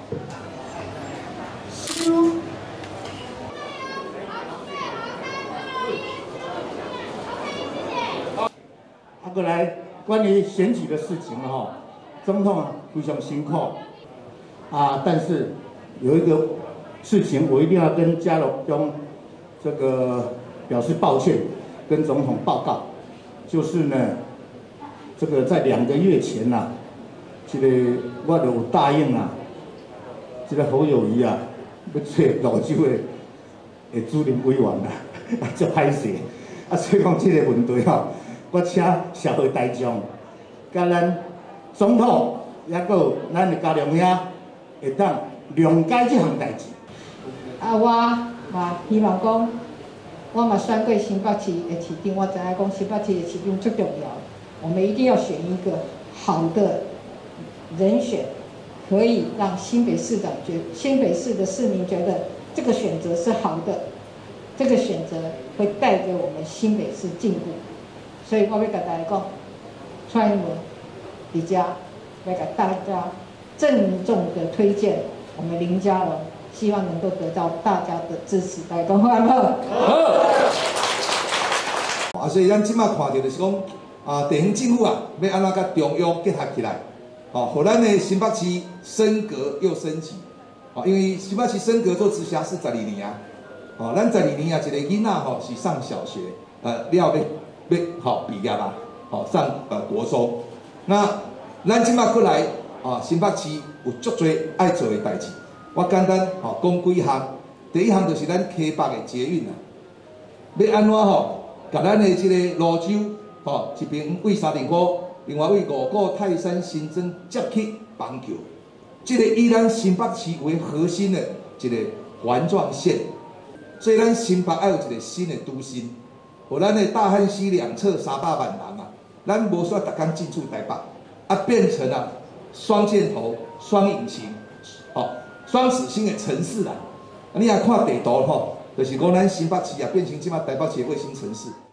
过来关于选举的事情哈，总统非常辛苦啊，但是有一个事情我一定要跟嘉荣中这个表示抱歉，跟总统报告，就是呢，这个在2个月前呐，这个我就有答应啊，这个侯友宜啊，要做老州的主任委员啦，啊，足歹势，啊，所以讲这个问题吼。 我请社会大众，甲咱总统，也个咱的家良兄，会当谅解这项代志。 啊，我嘛希望讲，我嘛选过新北市的市长，我知影讲新北市的市长最重要，我们一定要选一个好的人选，可以让新北市的市民觉得这个选择是好的，这个选择会带给我们新北市进步。 所以我要跟大家讲，蔡英文李家要给大家郑重的推荐我们林佳龙，希望能够得到大家的支持。大家讲好不好？ 好。所以咱即马看到就是讲，地方政府啊，要安怎甲中央结合起来，互咱的新北市升格又升级。因为新北市升格做直辖市12年啊，咱12年啊，一个囡仔是上小学，要毕业啦，上国中。那咱即马过来新北市有足多爱做的代志。我简单讲几项。第一项就是咱溪北的捷运啊，要安怎甲咱的这个泸州一边为3.5股，另外为5股泰山新增接去板桥，这个以咱新北市为核心的一个环状线。所以咱新北要有一个新的都心。 互咱的大汉溪两侧300万人啊，咱无需要逐天进驻台北，变成了双箭头、双引擎，双子星的城市啦。你也看地图就是讲咱新北市变成即马台北市的卫星城市。